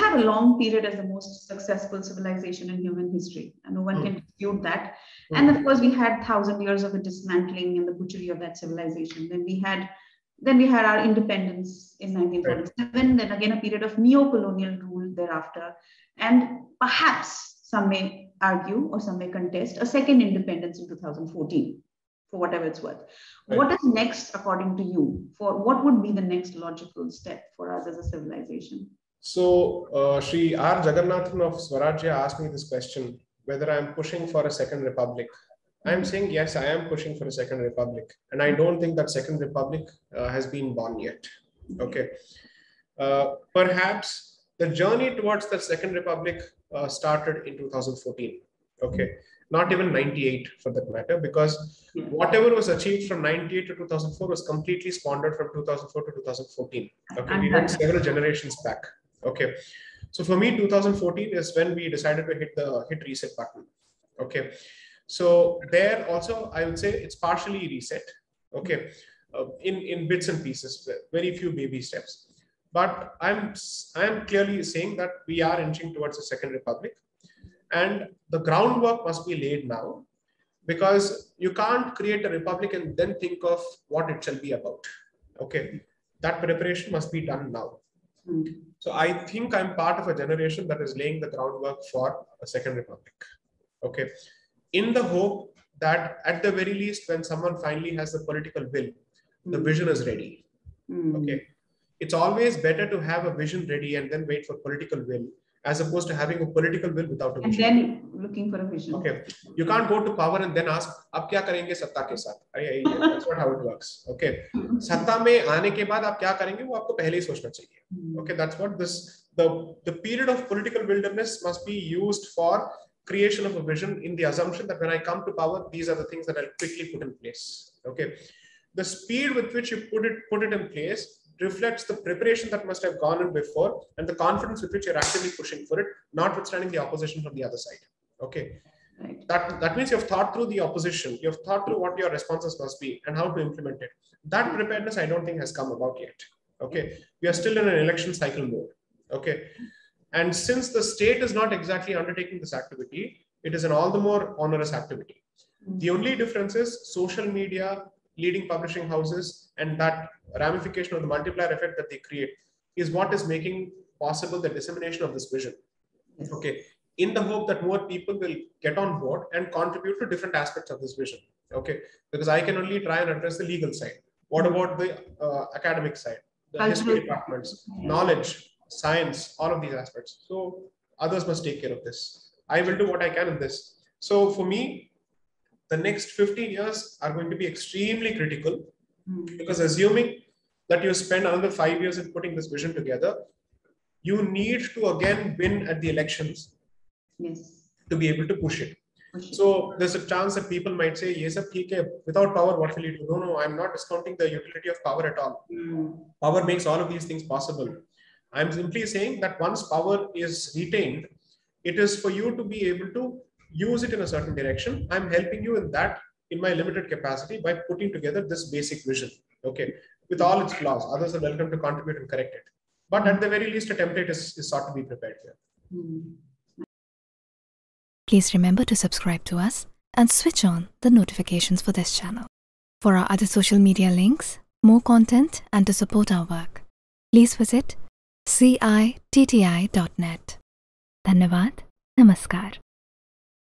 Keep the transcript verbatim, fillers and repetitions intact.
have a long period as the most successful civilization in human history, and no one mm. can dispute that. Mm. And of course, we had thousand years of a dismantling and the butchery of that civilization. Then we had, then we had our independence in nineteen forty-seven. Right. Then again a period of neo-colonial rule thereafter, and perhaps some may argue or some may contest a second independence in two thousand fourteen. For whatever it's worth. Right. What is next, according to you? For what would be the next logical step for us as a civilization? So, uh, Shri R. Jagannathan of Swarajya asked me this question, whether I'm pushing for a second republic. I'm saying, yes, I am pushing for a second republic. And I don't think that second republic uh, has been born yet. Okay. Uh, perhaps the journey towards the second republic uh, started in two thousand fourteen. Okay. Not even ninety-eight for that matter, because whatever was achieved from ninety-eight to two thousand four was completely squandered from two thousand four to two thousand fourteen. Okay, we went several generations back. Okay, so for me, two thousand fourteen is when we decided to hit the hit reset button. Okay, so there also I would say it's partially reset. Okay, uh, in in bits and pieces, very few baby steps. But I'm I'm clearly saying that we are inching towards a second republic. And the groundwork must be laid now, because you can't create a republic and then think of what it shall be about. Okay, that preparation must be done now. Mm. So I think I'm part of a generation that is laying the groundwork for a second republic. Okay, in the hope that at the very least, when someone finally has the political will, mm. the vision is ready. Mm. Okay, it's always better to have a vision ready and then wait for political will, as opposed to having a political will without a vision. And then looking for a vision. Okay. You can't go to power and then ask, ab kya karenge satta ke saath? That's not how it works. Okay. Satta mein aane ke baad aap kya karenge, wo aapko pehle hi sochna chahiye. Okay. That's what this, the, the period of political wilderness must be used for creation of a vision, in the assumption that when I come to power, these are the things that I'll quickly put in place. Okay. The speed with which you put it, put it in place reflects the preparation that must have gone in before and the confidence with which you're actively pushing for it, notwithstanding the opposition from the other side. Okay. Right. That, that means you've thought through the opposition, you've thought through what your responses must be and how to implement it. That preparedness, I don't think has come about yet. Okay. We are still in an election cycle mode. Okay. And since the state is not exactly undertaking this activity, it is an all the more onerous activity. The only difference is social media, leading publishing houses, and that ramification of the multiplier effect that they create is what is making possible the dissemination of this vision. Yes. Okay, in the hope that more people will get on board and contribute to different aspects of this vision. Okay, because I can only try and address the legal side. What about the uh, academic side, the history departments, knowledge, science, all of these aspects? So others must take care of this. I will do what I can in this. So for me, the next fifteen years are going to be extremely critical, because assuming that you spend another five years in putting this vision together, you need to again win at the elections. Yes. To be able to push it. Push it. So there's a chance that people might say, yes, without power, what will you do? No, no, I'm not discounting the utility of power at all. Mm. Power makes all of these things possible. I'm simply saying that once power is retained, it is for you to be able to use it in a certain direction. I'm helping you in that in my limited capacity by putting together this basic vision. Okay, with all its flaws, others are welcome to contribute and correct it. But at the very least, a template is, is sought to be prepared here. Please remember to subscribe to us and switch on the notifications for this channel. For our other social media links, more content, and to support our work, please visit C I T T I dot net. Dhanyavad. Namaskar.